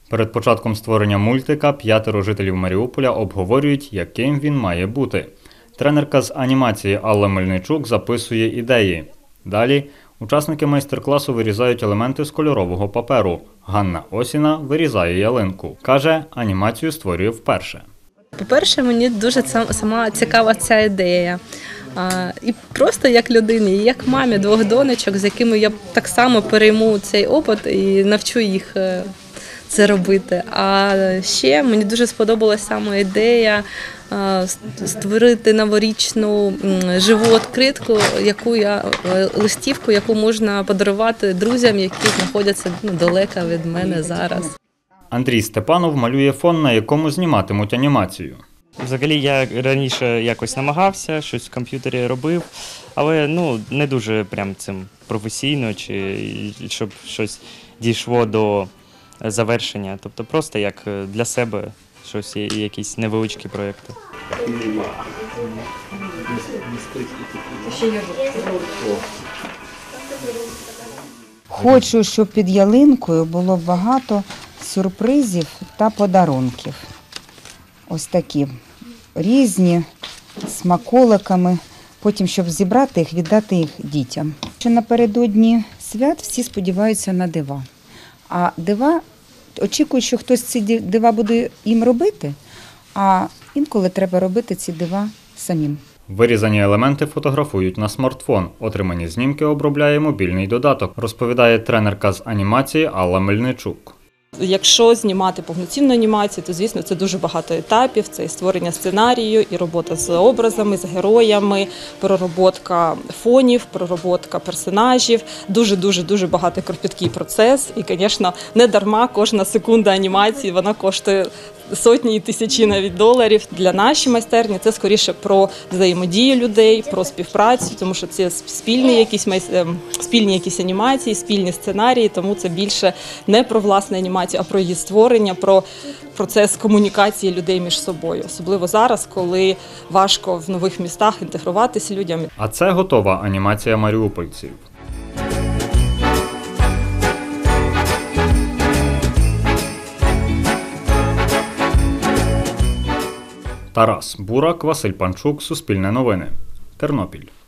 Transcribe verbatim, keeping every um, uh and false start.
Перед початком створення мультика п'ятеро жителів Маріуполя обговорюють, яким він має бути. Тренерка з анімації Алла Мельничук записує ідеї. Далі учасники майстер-класу вирізають елементи з кольорового паперу. Ганна Осіна вирізає ялинку. Каже, анімацію створює вперше. По-перше, мені дуже сама цікава ця ідея. А, і просто як людині, і як мамі двох донечок, з якими я так само перейму цей опит і навчу їх це робити. А ще мені дуже сподобалася саме ідея створити новорічну живу відкритку, яку я, листівку, яку можна подарувати друзям, які знаходяться ну, далеко від мене зараз. Андрій Степанов малює фон, на якому зніматимуть анімацію. Взагалі я раніше якось намагався, щось в комп'ютері робив, але ну, не дуже прям цим професійно, чи щоб щось дійшло до завершення. Тобто просто як для себе щось, якісь невеличкі проєкти. Хочу, щоб під ялинкою було багато сюрпризів та подарунків. Ось такі різні, смаколиками, потім, щоб зібрати їх, віддати їх дітям. Що напередодні свят всі сподіваються на дива. А дива, очікують, що хтось ці дива буде їм робити, а інколи треба робити ці дива самим. Вирізані елементи фотографують на смартфон. Отримані знімки обробляє мобільний додаток, розповідає тренерка з анімації Алла Мельничук. Якщо знімати повноцінну анімацію, то, звісно, це дуже багато етапів. Це і створення сценарію, і робота з образами, з героями, пророботка фонів, пророботка персонажів. Дуже-дуже-дуже багато кропіткий процес. І, звісно, не дарма кожна секунда анімації, вона коштує сотні і тисячі навіть доларів. Для нашої майстерні це скоріше про взаємодію людей, про співпрацю, тому що це спільні якісь, спільні якісь анімації, спільні сценарії, тому це більше не про власну анімацію, а про її створення, про процес комунікації людей між собою. Особливо зараз, коли важко в нових містах інтегруватися людям. А це готова анімація маріупольців. Тарас Бурак, Василь Панчук, Суспільне новини, Тернопіль.